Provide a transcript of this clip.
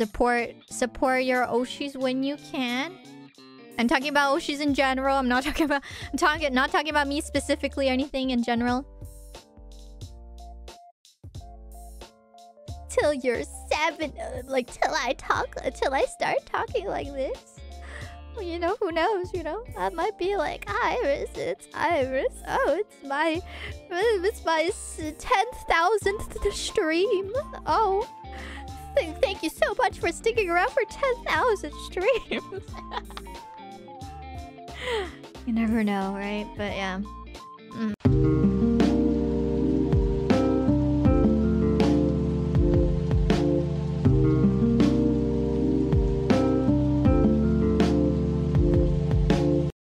Support your Oshis when you can. I'm talking about Oshis in general. I'm not talking about not talking about me specifically or anything in general. Till you're 7, like till I start talking like this. Well, you know, who knows, you know? I might be like, IRyS, it's IRyS. Oh, it's my 10,000th stream. Oh, thank you so much for sticking around for 10,000 streams. You never know, right? But yeah.